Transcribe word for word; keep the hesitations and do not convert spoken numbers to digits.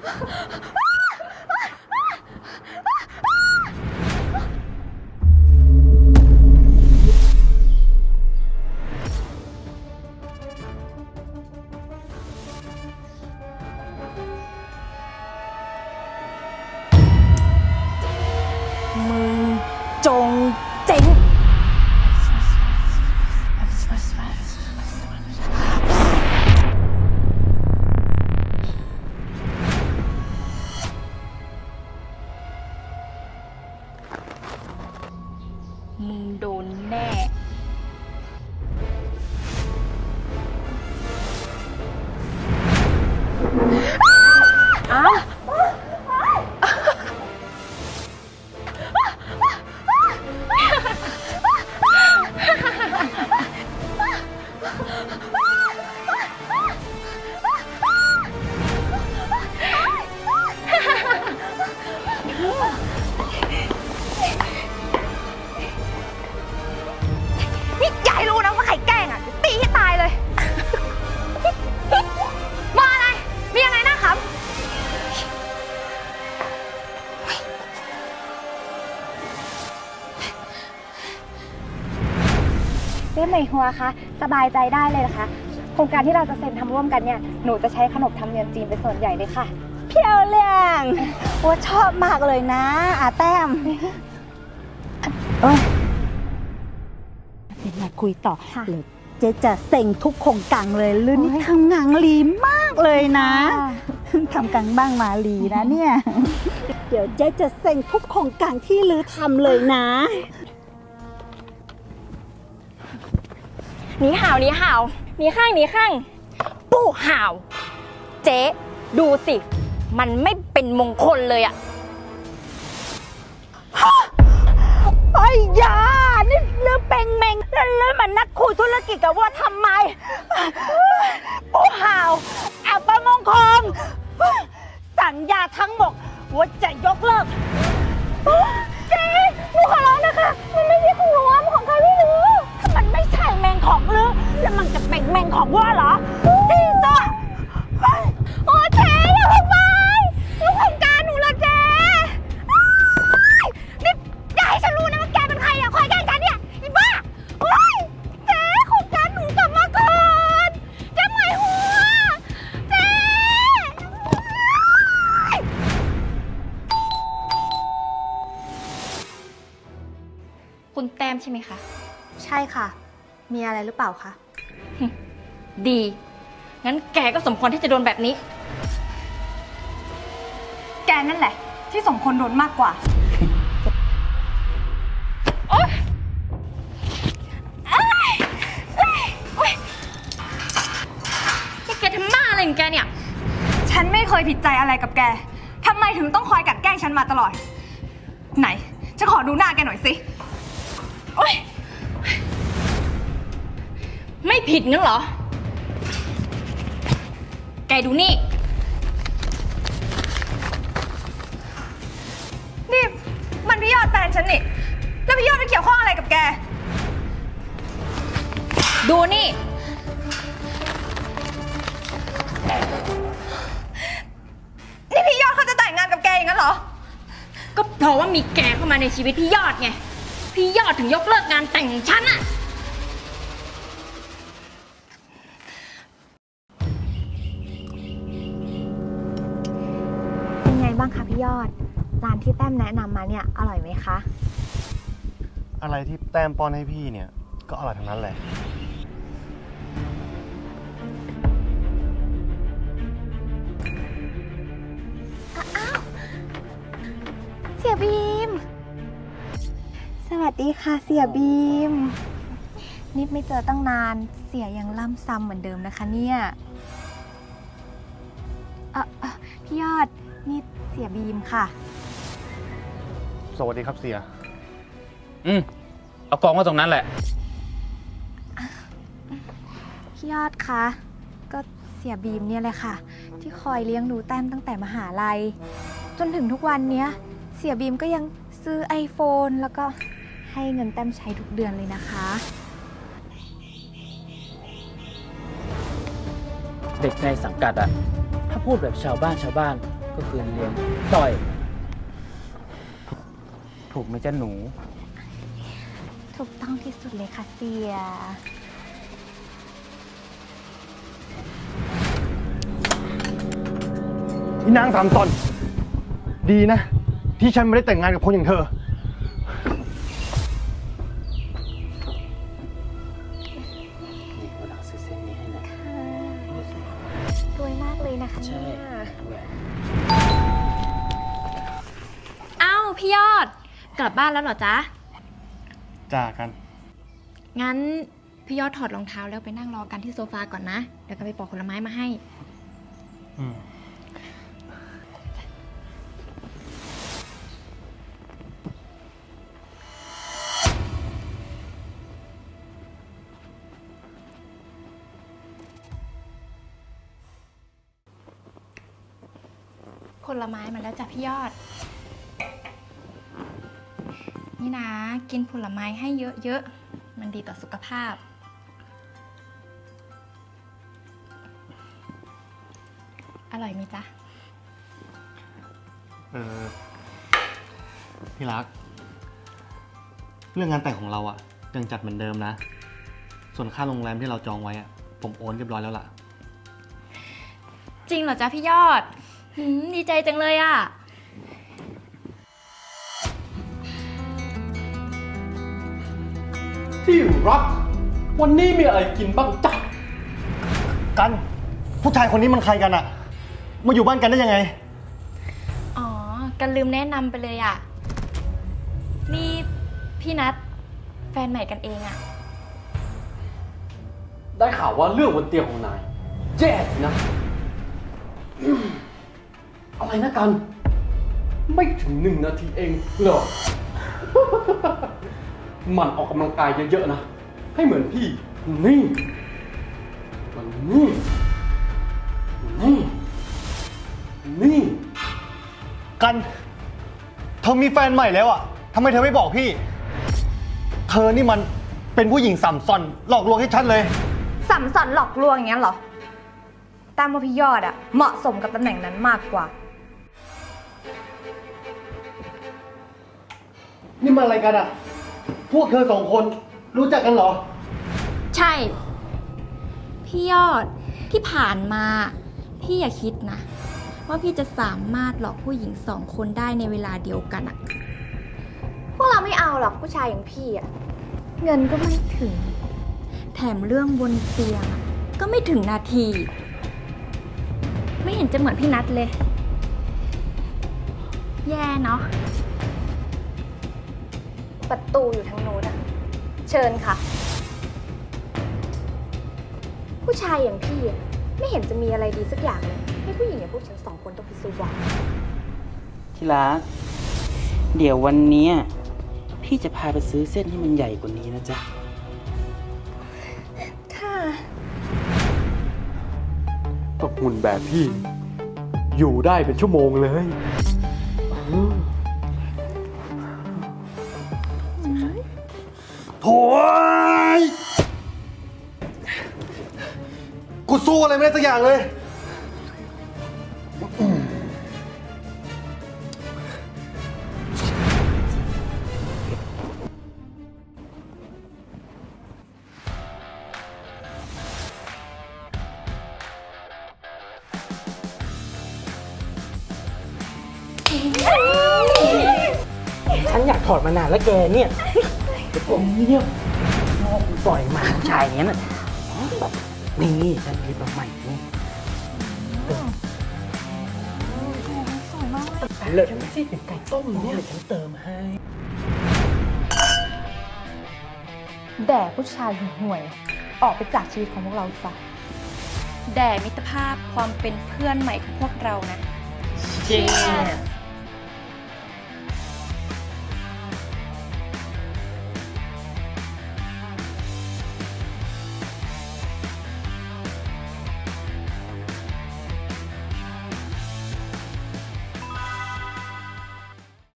มึงจงเจ๋งมึงโดนแน่อ้าวนี่ยายรู้นะว่าใครแกล้งอ่ะตีให้ตายเลยมาอะไรมีอะไรนะครับเจ๊ใหม่หัวคะสบายใจได้เลยนะคะโครงการที่เราจะเซ็นทำร่วมกันเนี่ยหนูจะใช้ขนมทำเนียมจีนเป็นส่วนใหญ่เลยค่ะเพียวเลี่ยงว่าชอบมากเลยนะอาแต้มเอ้ยเดี๋ยวมาคุยต่อเดี๋ยวเจ๊จะเซ็งทุกโครงการเลยลื่นนี่ทำงานลีมากเลยนะทำกันบ้างมาลีนะเนี่ยเดี๋ยวเจ๊จะเซ็งทุกโครงการที่ลือทำเลยนะหนีห่าวหนีห่าวหนีข้างหนีข้างปู่ห่าวเจ๊ดูสิมันไม่เป็นมงคลเลยอะไอ้ยานี่เรื่องเป็งเมงแล้วเรื่องมันนักคุยธุรกิจกับว่าทำไมปู่ห่าวอัปมงคลสัญญาทั้งหมดว่าจะยกเลิกเจ๊หนูขอร้องนะคะมันไม่ใช่ของหนูมันของใครไม่รู้มันไม่ใช่แมงของลือแล้วมันจะเป็นแมงของว่าเหรอที่สุดโอ้เจ๊อย่าเพิ่งไปแล้วโครงการหนูล่ะเจ๊นี่อย่าให้ฉันรู้นะว่าแกเป็นใครอ่ะคอยแกล้งฉันเนี่ยอีบ้าโอ้ยเจ๊โครงการหนูกลับมาก่อนเจ๊หมายหัวเจ๊คุณแต้มใช่ไหมคะใช่ค่ะมีอะไรหรือเปล่าคะดีงั้นแกก็สมควรที่จะโดนแบบนี้แกนั่นแหละที่สมควรโดนมากกว่าโอ๊ยนี่แกทำบ้าอะไรของแกเนี่ยฉันไม่เคยผิดใจอะไรกับแกทำไมถึงต้องคอยกัดแกล้งฉันมาตลอดไหนฉันขอดูหน้าแกหน่อยสิโอ๊ยไม่ผิดงั้นเหรอแกดูนี่นี่มันพี่ยอดแฟนฉันนี่แล้วพี่ยอดไปเกี่ยวข้องอะไรกับแกดูนี่นี่พี่ยอดเขาจะแต่งงานกับแกอย่างนั้นเหรอก็เพราะว่ามีแกเข้ามาในชีวิตพี่ยอดไงพี่ยอดถึงยกเลิกงานแต่งฉันอะเป็นไงบ้างคะพี่ยอดร้านที่แต้มแนะนำมาเนี่ยอร่อยไหมคะอะไรที่แต้มป้อนให้พี่เนี่ยก็อร่อยทั้งนั้นแหละอ้าวเสียบีมสวัสดีค่ะเสียบีมนิดไม่เจอตั้งนานเสียยังล่ำซ้ำเหมือนเดิมนะคะเนี่ยเออพี่ยอดนี่เสียบีมค่ะสวัสดีครับเสียอืมเอากองไว้ตรงนั้นแหละพี่ยอดคะก็เสียบีมเนี่ยเลยค่ะที่คอยเลี้ยงดูแต้มตั้งแต่มหาลัยจนถึงทุกวันนี้เสียบีมก็ยังซื้อ ไอโฟน แล้วก็ให้เงินแต้มใช้ทุกเดือนเลยนะคะเด็กในสังกัดอะถ้าพูดแบบชาวบ้านชาวบ้านก็คือเลี้ยงต่อย ถูกไหมจ้าหนูถูกต้องที่สุดเลยค่ะเสียพี่นางสามตอนดีนะ ที่ฉันไม่ได้แต่งงานกับคนอย่างเธอนี่วันหลังซื้อเส้นนี้ให้นะรวยมากเลยนะคะใช่เนี่ยแหวนอ้าวพี่ยอด กลับบ้านแล้วเหรอจ๊ะจากกันงั้นพี่ยอดถอดรองเท้าแล้วไปนั่งรอกันที่โซฟาก่อนนะ เดี๋ยวกันไปปอกผลไม้มาให้อืมผลไม้มาแล้วจ้ะพี่ยอด นี่นะกินผลไม้ให้เยอะๆ มันดีต่อสุขภาพ อร่อยไหมจ๊ะเออพี่รัก เรื่องงานแต่งของเราอะยังจัดเหมือนเดิมนะ ส่วนค่าโรงแรมที่เราจองไว้อะผมโอนเรียบร้อยแล้วล่ะจริงเหรอจ๊ะพี่ยอดหืมดีใจจังเลยอ่ะที่รัก วันนี้มีอะไรกินบ้างจ๊ะกัน ผู้ชายคนนี้มันใครกันอะมาอยู่บ้านกันได้ยังไงอ๋อ กันลืมแนะนำไปเลยอ่ะ นี่พี่นัทแฟนใหม่กันเองอ่ะได้ข่าวว่าเรื่องบนเตียงของนายแย่สินะอืมอะไรนะกัน ไม่ถึงหนึ่งนาทีเองเหรอ มันออกกำลังกายเยอะๆนะ ให้เหมือนพี่ นี่มันนี่ นี่ นี่กัน เธอมีแฟนใหม่แล้วอะทำไมเธอไม่บอกพี่ เธอนี่มันเป็นผู้หญิงสัมซอนหลอกลวงให้ชัดเลยสัมสอนหลอกลวงอย่างนั้นเหรอตามว่าพี่ยอดอะเหมาะสมกับตำแหน่งนั้นมากกว่านี่มันอะไรกันอะพวกเธอสองคนรู้จักกันเหรอใช่ พี่ยอดที่ผ่านมา พี่อย่าคิดนะ ว่าพี่จะสามารถหลอกผู้หญิงสองคนได้ในเวลาเดียวกันอะพวกเราไม่เอาหรอกผู้ชายอย่างพี่อะเงินก็ไม่ถึงแถมเรื่องบนเตียงอะก็ไม่ถึงนาที ไม่เห็นจะเหมือนพี่นัทเลย แย่เนาะประตูอยู่ทางโน้นอะเชิญค่ะ ผู้ชายอย่างพี่อะไม่เห็นจะมีอะไรดีสักอย่างเลยให้ผู้หญิงอย่างพวกฉันสองคนต้องพิสูจน์ว่าที่รัก เดี๋ยววันนี้พี่จะพาไปซื้อเส้นที่มันใหญ่กว่านี้นะจ๊ะค่ะตกหุ่นแบบพี่ อยู่ได้เป็นชั่วโมงเลยโถ่ยกูสู้อะไรไม่ได้สักอย่างเลยฉันอยากถอดมานานแล้วแกเนี่ยผมเนี่ยชอบปล่อยหมาผู้ชายอย่างนั้นน่ะนี่ฉันคิดมาใหม่นี่เลิศไม่ใช่เป็นไก่ต้มเนี่ยฉันเติมให้แด่ผู้ชายห่วยๆออกไปจากชีวิตของพวกเราซะแด่มิตรภาพความเป็นเพื่อนใหม่ของพวกเรานะ Cheers